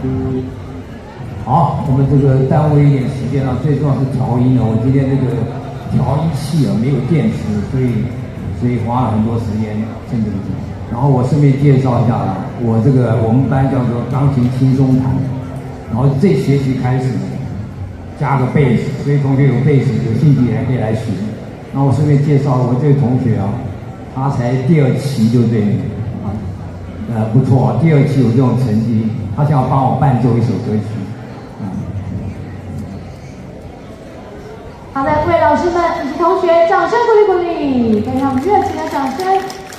好，我们这个耽误一点时间了，最重要是调音了。我今天这个调音器没有电池，所以花了很多时间真的。然后我顺便介绍一下啊，我们班叫做钢琴轻松弹，然后这学期开始加个贝斯，所以同学有贝斯有兴趣也可以来学。那我顺便介绍我这位同学啊，他才第2期就对，不错啊，第2期有这种成绩，他想要帮我伴奏一首歌曲。 好的，各位老师们以及同学，掌声鼓励鼓励，非常热情的掌声。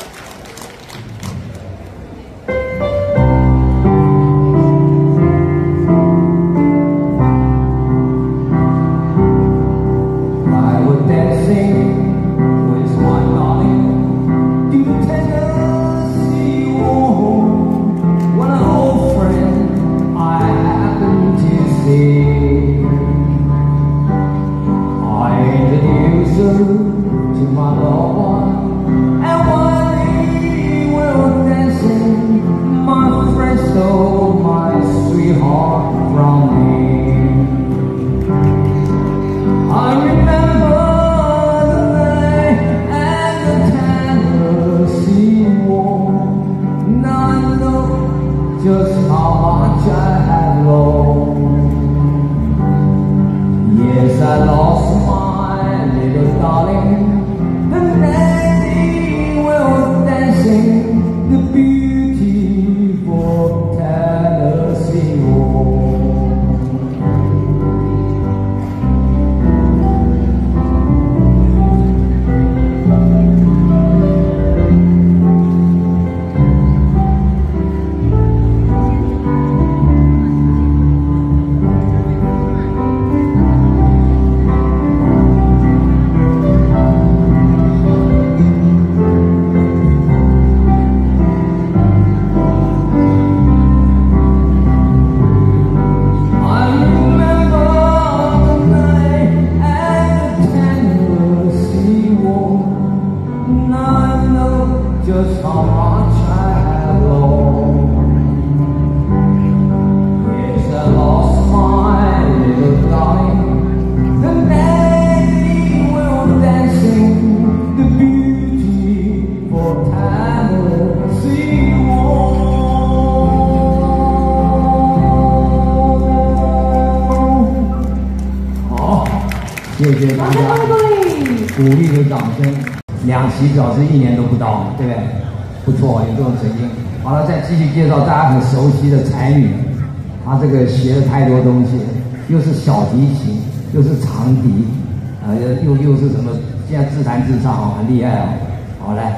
谢谢大家鼓励的掌声。2期表示1年都不到，对不对？不错，有这种成绩。好了，再继续介绍大家很熟悉的才女，她这个学了太多东西，又是小提琴，又是长笛，又是什么？现在自弹自唱啊，很厉害啊！好，来。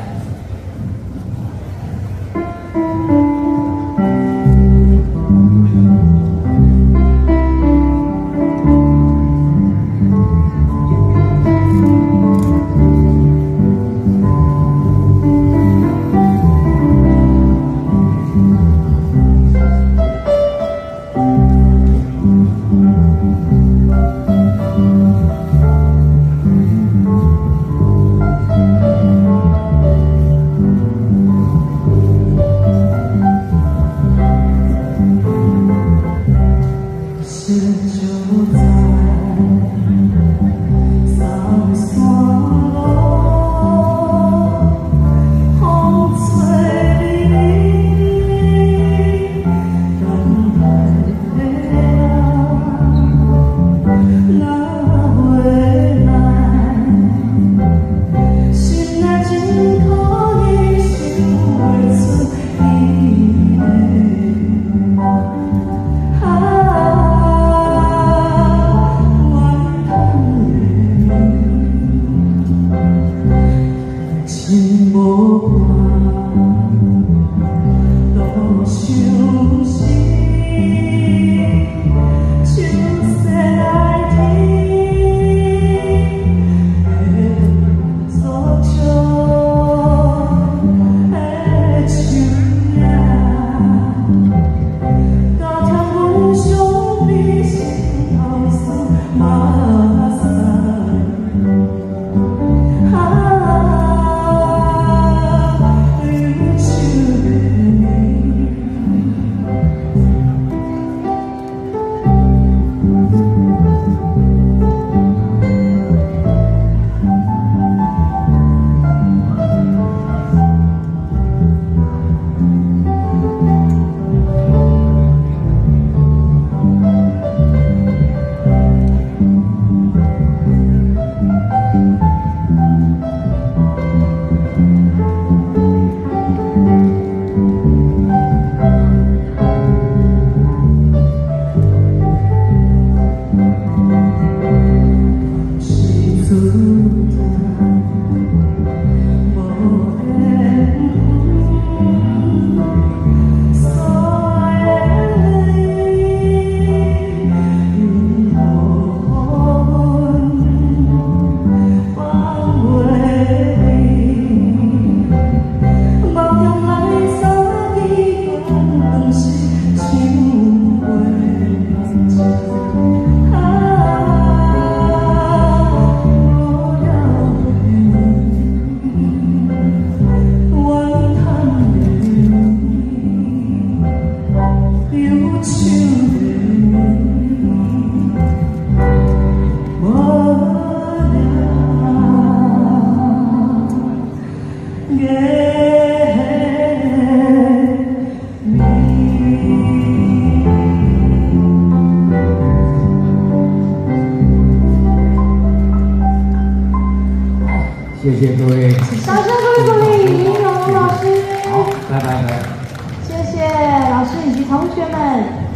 谢谢各位， 掌声鼓励林永龙老师。 好，拜拜。 谢谢老师以及同学们。